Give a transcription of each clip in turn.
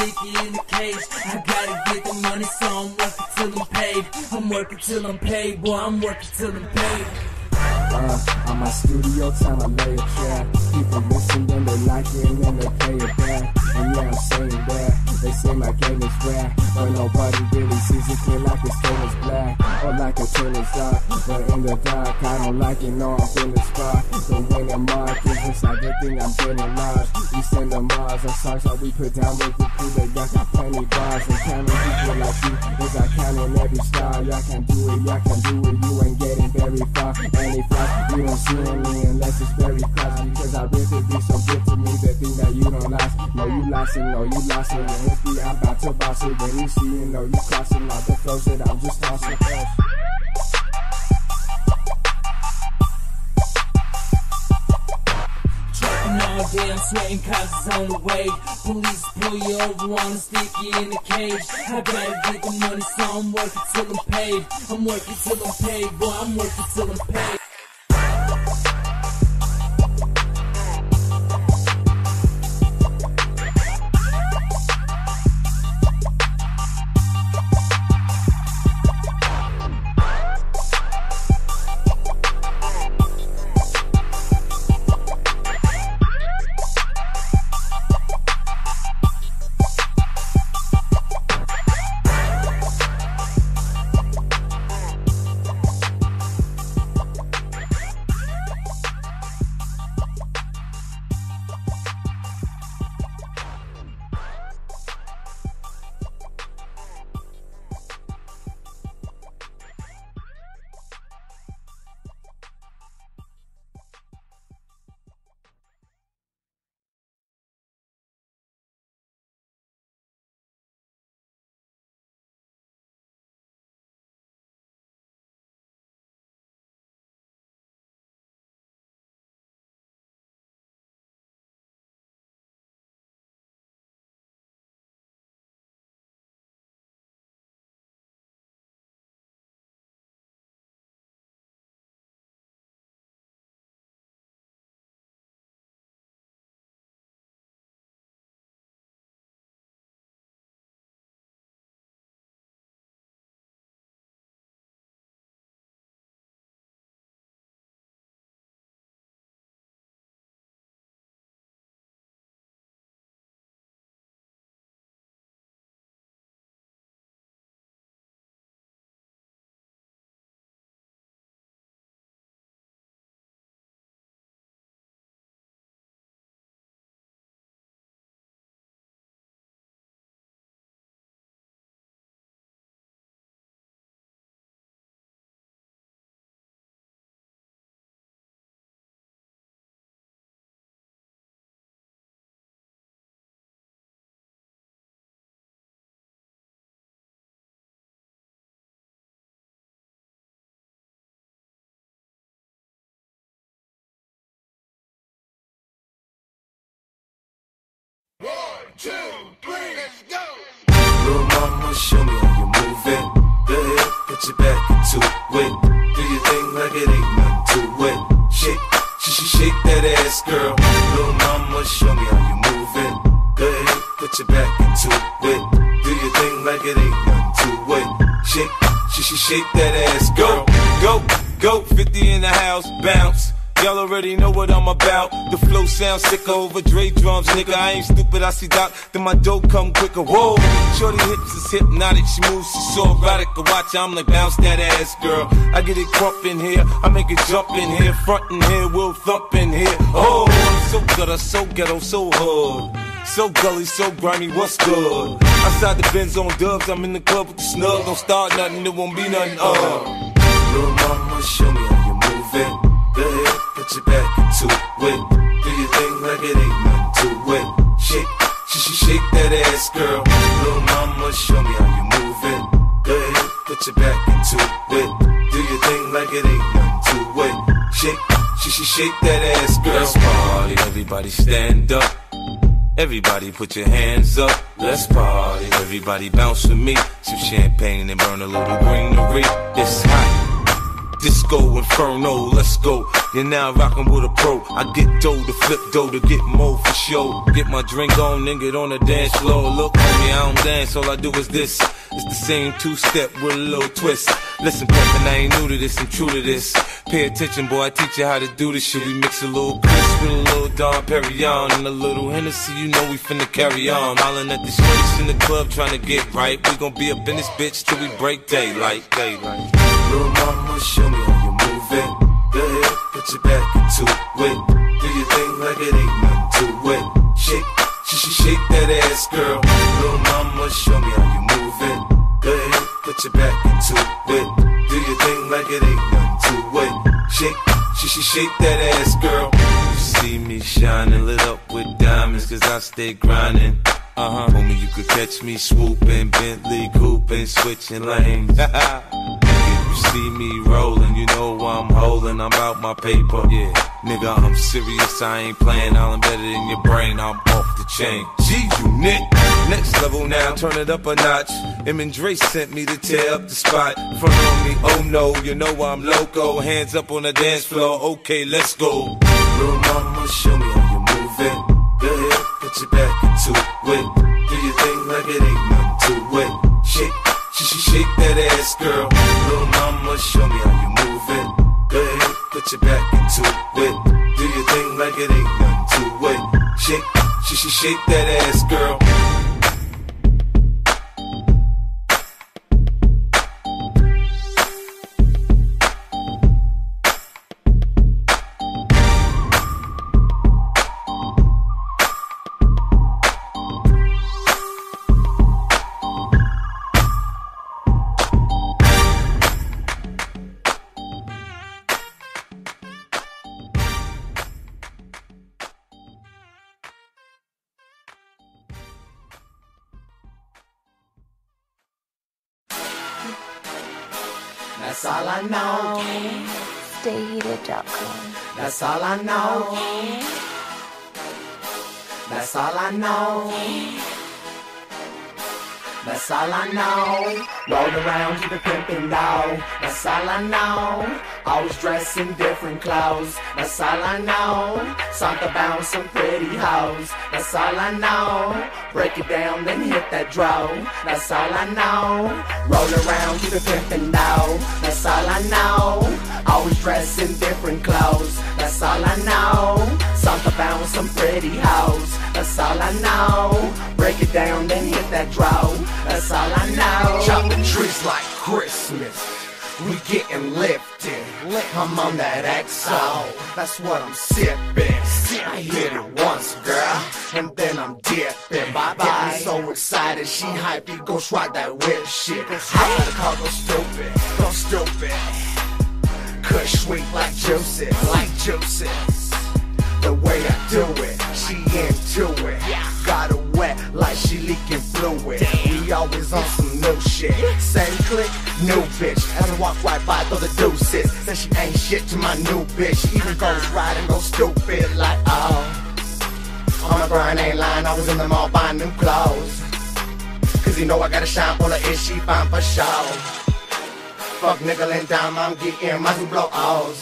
sticky in the cage. I gotta get the money, so I'm working till I'm paid. I'm working till I'm paid, boy, I'm working till I'm paid. On my studio time, I lay a track. People listen, then they like it, and then they play it back. And yeah, I'm saying that they say my game is rap, but nobody really sees it clear like this game is black, or like a tailor's dark. But in the dark, I don't like it, no, I'm feeling spark. So when the mark is inside the thing, I'm getting large. We send the Mars, our songs that we put down with the crew. They got plenty bars, and counting people like you is I counting every star. Y'all can do it, y'all can do it. You ain't getting very far. Any flash, you don't see me unless it's very close. Because I really be so good to me, the thing that you don't last. No, you lost it, no, you lost it. When it's me, I'm about to boss it. When you see it, no, you crossing all the flows that I'm just tossing. Trucking all day, I'm sweating, cops is on the way. Police pull you over, wanna stick you in the cage. I gotta get the money, so I'm working till I'm paid. I'm working till I'm paid, boy, I'm working till I'm paid. Two, three, let's go. Little mama, show me how you move it. Go ahead, put your back into it. Do your thing like it ain't nothing to it. Shake that ass, girl. Little mama, show me how you move it. Go ahead, put your back into it. Do your thing like it ain't nothing to it. Shake that ass, go, 50 in the house, bounce. Y'all already know what I'm about. The flow sounds sicker over Dre drums, nigga. I ain't stupid, I see Doc, then my dough come quicker. Whoa, shorty hips is hypnotic, she moves, she's so erotic. I watch her, I'm like, bounce that ass, girl. I get it crump in here, I make it jump in here, front in here, we'll thump in here. Oh, I'm so gutter, so ghetto, so hood. So gully, so grimy, what's good? Outside the Benz on dubs, I'm in the club with the snug. Don't start nothing, it won't be nothing, Little mama, show me how you move it. Go ahead, put your back into it. Do your thing like it ain't nothing to it. Shake that ass, girl. Little mama, show me how you move it. Go ahead, put your back into it. Do your thing like it ain't nothing to it. Shake that ass, girl. Let's party, everybody stand up. Everybody put your hands up. Let's party, everybody bounce with me. Some champagne and burn a little greenery. It's hot. Disco Inferno, let's go. You're now rockin' with a pro. I get dough to flip dough to get more for show. Get my drink on, then get on the dance floor. Look, homie, I don't dance, all I do is this. It's the same two-step with a little twist. Listen, pimpin', I ain't new to this, I'm true to this. Pay attention, boy, I teach you how to do this shit. We mix a little Chris with a little Dom Perignon and a little Hennessy, you know we finna carry on. Hollin' at the shorties in the club tryna get right. We gon' be up in this bitch till we break daylight. Little mama, show me how you move it. Go ahead, put your back into it. Do your thing like it ain't nothing to it. Shake that ass, girl. Little mama, show me how you move it. Go ahead, put your back into it. Do your thing like it ain't nothing to it. Shake that ass, girl. You see me shining, lit up with diamonds, cause I stay grinding. Homie, you could catch me swooping, Bentley cooping, switching lanes. You see me rolling, you know I'm holding, I'm out my paper. Yeah, nigga, I'm serious, I ain't playing, I'm better than your brain, I'm off the chain. G-Unit, next level now, turn it up a notch. M and Dre sent me to tear up the spot. Front on me, oh no, you know I'm loco. Hands up on the dance floor, okay, let's go. Little mama, show me how you move it. Go ahead, put your back into it. Do your thing like it ain't nothing to it. Shake that ass, girl. Little mama, show me how you move it. Go ahead, put your back into it. Do your thing like it ain't nothing to it. Shake that ass, girl. That's all I know. StayHeated.com. That's all I know. That's all I know. That's all I know. Roll around to the pimpin' dog. That's all I know. Always dressed in different clothes. That's all I know. Something about some pretty hoes. That's all I know. Break it down, then hit that draw. That's all I know. Roll around to the pimpin' dog. That's all I know. Always dressed in different clothes. That's all I know. Something about some pretty hoes. That's all I know. Break it down, then hit that draw. That's all I know. Chopping trees like Christmas. We getting lifted. I'm on that XO. That's what I'm sipping. I hit it once, girl, and then I'm dipping. Bye bye. Getting so excited, she hypey. Ghost ride that whip shit. Hop out the car, go stupid. Go stupid. Kush sweet like juices. Like juices. The way I do it, she into it. Got her wet like she leaking fluid. We always on some new shit. Same click, new bitch. As I walk right by, throw the deuces. Said she ain't shit to my new bitch. She even goes right and goes stupid like, oh. On my grind ain't lying, I was in the mall buying new clothes. Cause you know I gotta shine for the ish, she fine for show. Fuck nickel and dime, I'm getting my two blow O's.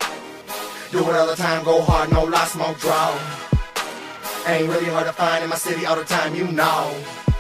Do it all the time, go hard, no lie, smoke, draw. Ain't really hard to find in my city all the time, you know.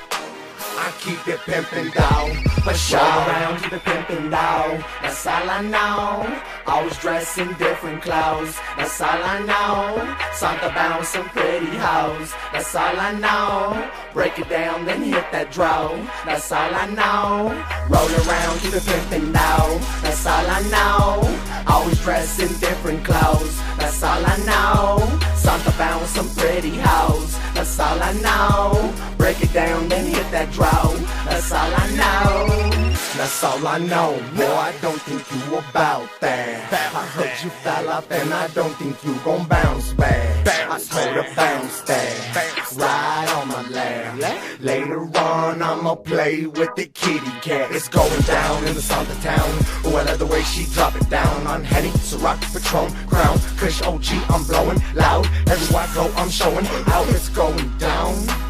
I keep it pimpin' down, for sure. Roll around to the pimpin' dog. That's all I know. Always dressed in different clothes. That's all I know. Something about some pretty hoes. That's all I know. Break it down, then hit that draw. That's all I know. Roll around to the pimpin' dog. That's all I know. Always dressed in different clothes. That's all I know. Something about some pretty hoes. That's all I know. Break it down, then hit that draw. That's all I know. That's all I know, boy, I don't think you about that. I heard you fell off and I don't think you gon' bounce back. I told her bounce that, ride on my lap. Later on I'ma play with the kitty cat. It's going down in the south of town. Oh, I love the way she drop it down on Henny, Ciroc, Patron, Crown, Kush OG, I'm blowing loud. Everywhere I go I'm showing how it's going down.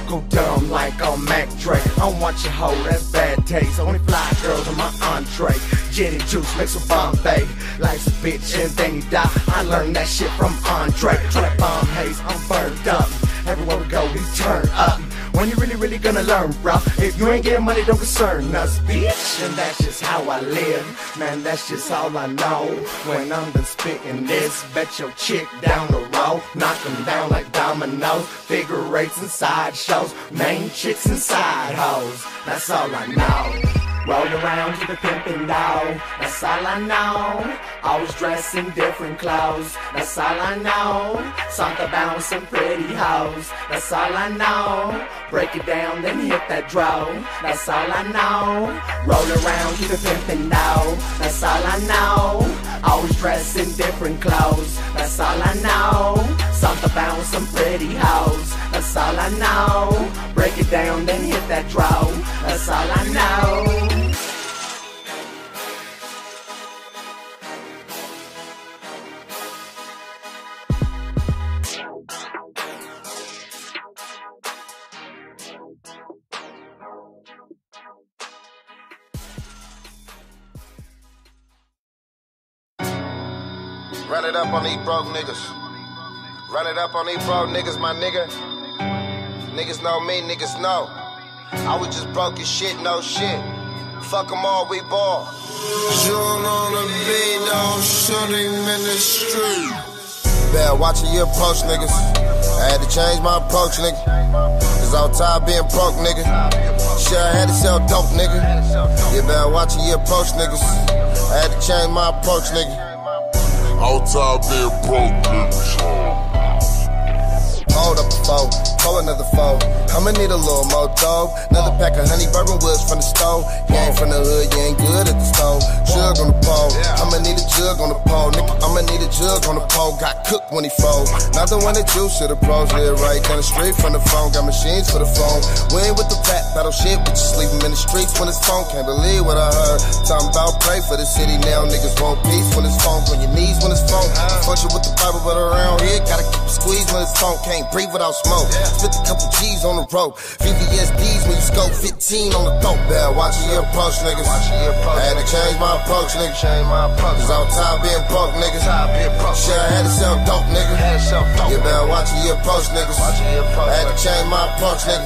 go dumb like on Mac Dre. I don't want your hoe, that's bad taste. Only fly girls on my entree. Gin and juice mixed with Bombay. Life's a bitch and then you die. I learned that shit from Andre. Try that bomb haze, I'm burned up. Everywhere we go, we turn up. When you really gonna learn, bro? If you ain't getting money, don't concern us, bitch. And that's just how I live, man, that's just all I know. When I'm done spitting this, bet your chick down the road. Knock them down like dominoes. Figure eights and sideshows. Main chicks and side hoes. That's all I know. Roll around to the pimpin' dog, that's all I know. Always dressed in different clothes, that's all I know. Something about some pretty hoes, that's all I know. Break it down, then hit that draw, that's all I know. Roll around to the pimpin' dog, that's all I know. Always dressed in different clothes, that's all I know. Something about some pretty hoes, that's all I know. Break it down, then hit that draw, that's all I know. Run it up on these broke niggas. Run it up on these broke niggas, my nigga. Niggas know me, niggas know. I was just broke as shit, no shit. Fuck them all, we ball. June on the beat, don't shoot him in the street. Better watch your approach, niggas. I had to change my approach, nigga. Cause I was tired being broke, nigga. Shit, I had to sell dope, nigga. You better watch your approach, niggas. I had to change my approach, nigga. Outside being broke, niggas. Hold up a foe, call another foe. I'ma need a little more dope. Another pack of honey bourbon woods from the stove. You ain't from the hood, you ain't good at the stove. Jug on the pole, I'ma need a jug on the pole. Nigga, I'ma need a jug on the pole. Got cooked when he froze. Not the one that juice to the pros. Live right down the street from the phone. Got machines for the phone. We ain't with the fat battle shit, but just leave him in the streets when it's phone. Can't believe what I heard. Talking about pray for the city now. Niggas want peace when it's phone. On your knees when it's phone. Function with the Bible, but around here gotta keep it squeezed when it's phone. Can't breathe without smoke. Spit a couple G's on the rope. VVSDs when you scope 15 on the throat. Better watch your approach, niggas. I had to change my approach, nigga. Cause I was tired being broke, niggas. Shit, I had to sell dope, nigga. You better watch your approach, niggas. I had to change my approach, nigga.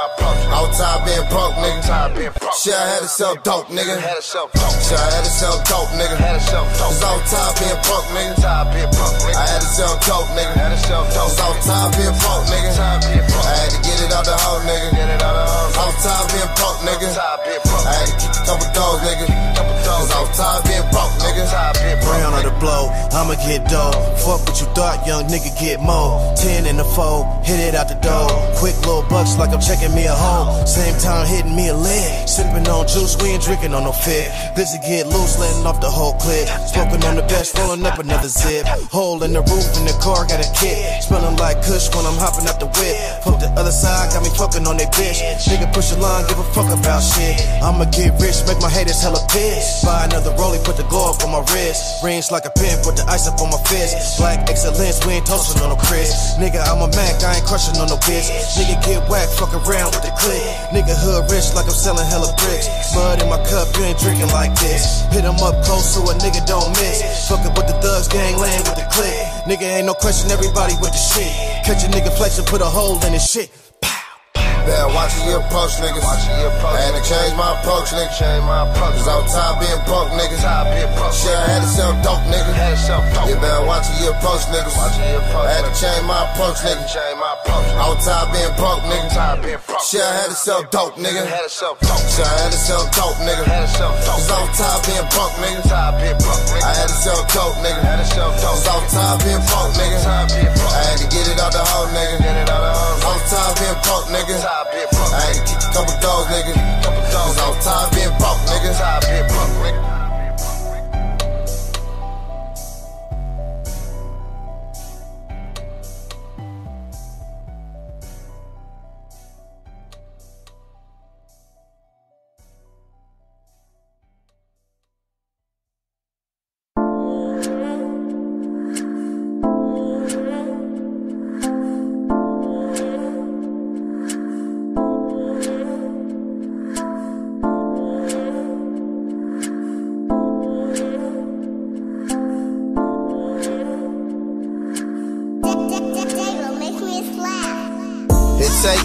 I was tired being broke, nigga. Shit, I had to sell dope, nigga. Shit, I had to sell dope, nigga. Cause I was tired being broke, nigga. I had to sell dope, nigga. Cause I was tired being broke, nigga. I had to get it out the hole, nigga. I was tired being broke, nigga. I had to keep a couple doors, nigga. Cause I was tired being broke, nigga. Brown on the blow, I'ma get dough. Fuck what you thought, young nigga, get more. 10 in the fold, hit it out the door. Quick little bucks like I'm checking me a hole. Same time hitting me a leg. Sipping on juice, we ain't drinking on no fit. This to get loose, letting off the whole clip. Smoking on the best, rolling up another zip. Hole in the roof in the car, got a kit. Smelling like kush when I'm hopping out the whip. Fuck the other side, got me fucking on they bitch. Nigga push a line, give a fuck about shit. I'ma get rich, make my haters hella pissed. Buy another rollie, put the glow up on my wrist. Rings like a pin, put the ice up on my fist. Black excellence, we ain't toasting on no Chris. Nigga, I'm a Mac, I ain't crushing on no bitch. Nigga get whacked, fuck around with the click. Nigga hood rich like I'm selling hella bricks. Mud in my cup, you ain't drinking like this. Hit him up close so a nigga don't miss. Fucking with the thugs, gang laying with the click. Nigga ain't no question, everybody with the shit. Catch a nigga flex and put a hole in his shit. Better watch your approach, niggas. I had to change my approach, nigga. Cause I was tired being broke, niggas. Shit, I had to sell dope, nigga. You better watch your approach, niggas. I had to change my approach, nigga. I was tired being broke, nigga. Shit, I had to sell dope, nigga. Shit, I had to sell dope, nigga. Cause I was tired being broke, nigga. I had to sell dope, nigga. Cause I was tired being broke, nigga. I had to get it out the hole, nigga. I was tired being broke, nigga. I had to keep a couple dogs, nigga. Cause I was tired being broke, nigga.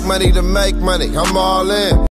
money to make money. I'm all in.